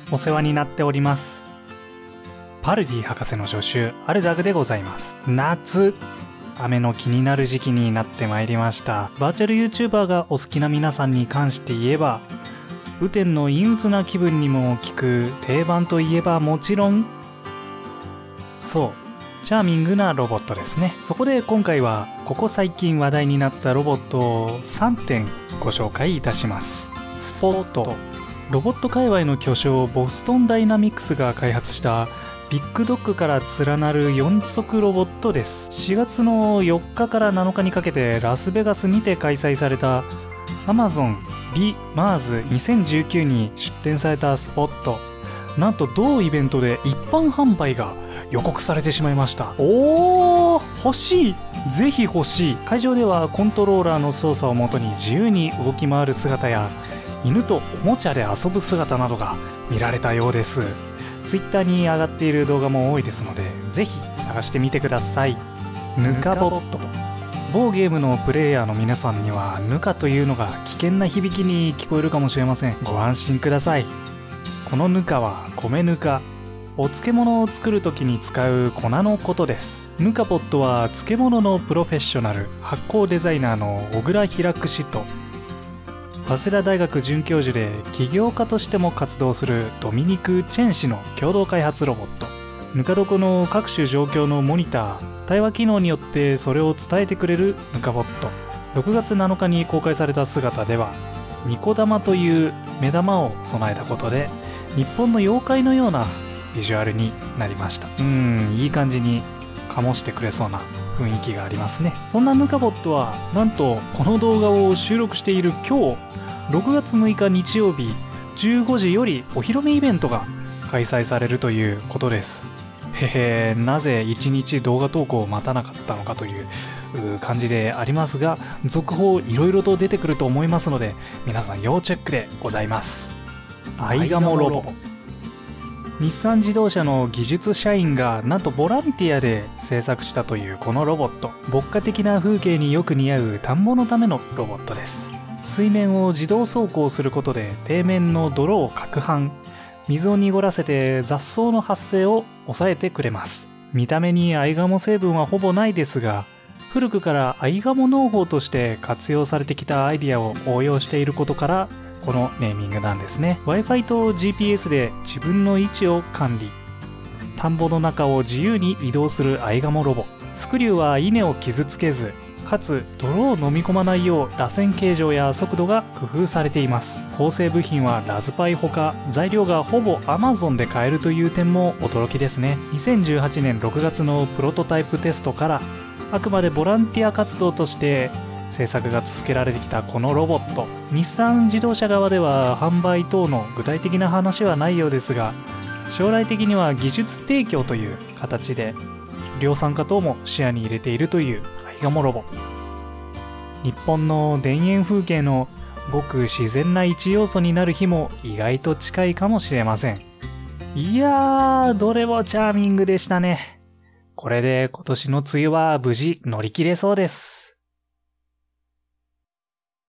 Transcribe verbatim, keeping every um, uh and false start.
お世話になっております。パルディ博士の助手アルダグでございます。夏、雨の気になる時期になってまいりました。バーチャル YouTuber がお好きな皆さんに関して言えば、雨天の陰鬱な気分にも効く定番といえばもちろん、そうチャーミングなロボットですね。そこで今回はここ最近話題になったロボットをさんてんご紹介いたします。スポット、ロボット界隈の巨匠ボストンダイナミクスが開発したビッグドッグから連なるよん足ロボットです。しがつのよっかからなのかにかけてラスベガスにて開催された Amazonビマーズにせんじゅうきゅうに出展されたスポット、なんと同イベントで一般販売が予告されてしまいました。おー、欲しい、ぜひ欲しい。会場ではコントローラーの操作をもとに自由に動き回る姿や犬とおもちゃで遊ぶ姿などが見られたようです。ツイッターに上がっている動画も多いですので、ぜひ探してみてください。ヌカボット、某ゲームのプレイヤーの皆さんにはヌカというのが危険な響きに聞こえるかもしれません。ご安心ください。このヌカは米ぬか、お漬物を作る時に使う粉のことです。ヌカポットは漬物のプロフェッショナル発酵デザイナーの小倉平氏と早稲田大学准教授で起業家としても活動するドミニク・チェン氏の共同開発ロボット。ぬか床の各種状況のモニター、対話機能によってそれを伝えてくれるぬかボット。ろくがつなのかに公開された姿ではニコ玉という目玉を備えたことで日本の妖怪のようなビジュアルになりました。うーん、いい感じに醸してくれそうな雰囲気がありますね。そんなヌカボットはなんとこの動画を収録している今日ろくがつむいか日曜日じゅうごじよりお披露目イベントが開催されるということです。へへ、なぜいちにち動画投稿を待たなかったのかという感じでありますが、続報いろいろと出てくると思いますので皆さん要チェックでございます。アイガモロボ、日産自動車の技術社員がなんとボランティアで制作したというこのロボット、牧歌的な風景によく似合う田んぼのためのロボットです。水面を自動走行することで底面の泥を攪拌、水を濁らせて雑草の発生を抑えてくれます。見た目にアイガモ成分はほぼないですが、古くからアイガモ農法として活用されてきたアイディアを応用していることからこのネーミングなんですね。 Wi-Fi と ジーピーエス で自分の位置を管理、田んぼの中を自由に移動するアイガモロボ。スクリューは稲を傷つけずかつ泥を飲み込まないよう螺旋形状や速度が工夫されています。構成部品はラズパイほか材料がほぼ Amazon で買えるという点も驚きですね。にせんじゅうはちねんろくがつのプロトタイプテストからあくまでボランティア活動として制作が続けられてきたこのロボット、日産自動車側では販売等の具体的な話はないようですが、将来的には技術提供という形で量産化等も視野に入れているというアイガモロボ。日本の田園風景のごく自然な一要素になる日も意外と近いかもしれません。いやー、どれもチャーミングでしたね。これで今年の梅雨は無事乗り切れそうです。